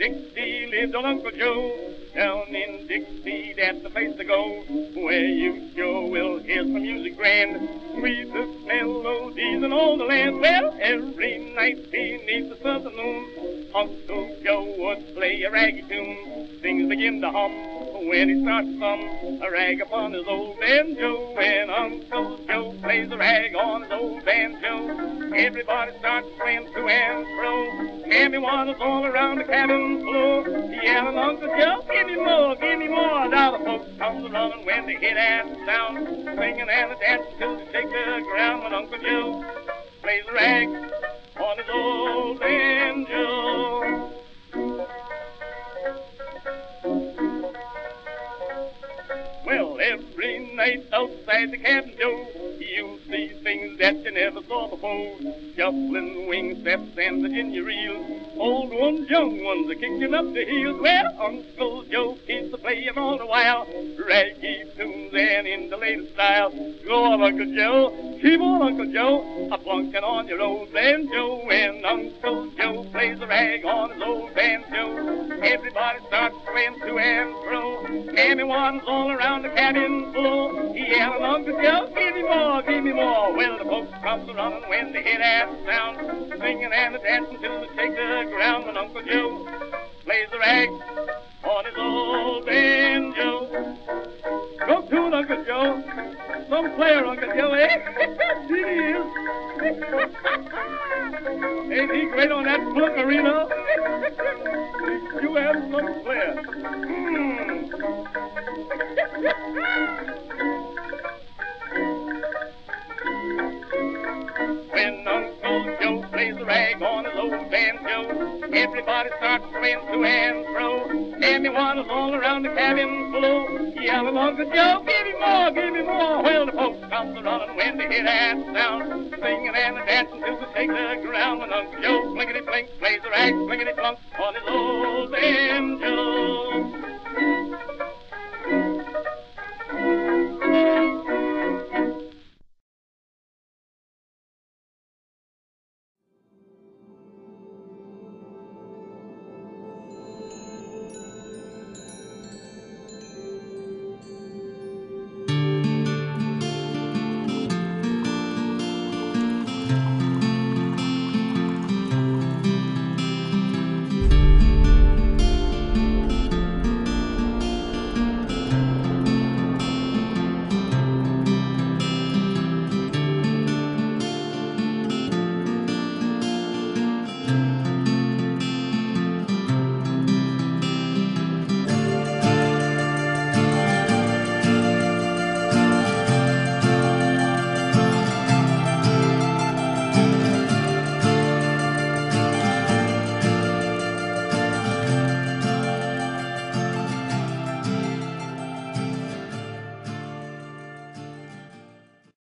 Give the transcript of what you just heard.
Dixie lived on Uncle Joe. Down in Dixie, that's the place to go, where you sure will hear some music grand, sweetest melodies in all the land. Well, every night beneath the southern moon, Uncle Joe would play a raggy tune. Things begin to hum when he starts to hum a rag upon his old banjo. When Uncle Joe plays a rag on his old banjo, everybody starts swaying to and fro. Mammy waddles all around the cabin floor, yelling, Uncle Joe, give me more, give me more. Now the folks come running when they hear that sound, singing and dancing till they shake the ground. When Uncle Joe plays a rag on his old banjo. Well, every night outside the cabin door, you'll see things that you never saw before. Shuffling wing steps and Virginia reels, old ones, young ones are kicking up the heels. Well, Uncle Joe keeps a playing all the while, raggy tunes and in the latest style. Go on, Uncle Joe, keep on, Uncle Joe, a plunking on your old banjo. When Uncle Joe plays a rag on his old banjo, everybody starts swaying to and fro. Mammy waddles all around the cabin floor, yelling, Uncle Joe, give me more, give me more. Well, the folks comes running when they hear that sound, singing and dancing till they shake the ground. When Uncle Joe plays the rag on his old banjo. Go to it, Uncle Joe. Some player, Uncle Joe, eh? He is. Ain't he great on that flunkerino? You have some player. When Uncle Joe plays the rag on his old banjo, everybody starts swaying to and fro. Mammy waddles all around the cabin floor, yelling, Uncle Joe, give me more, give me more. Well, the folks come running when they hear that sound, singing and dancing till they shake the ground. When Uncle Joe, blinkety-blink, plays the rag, blinkety-blunk on his old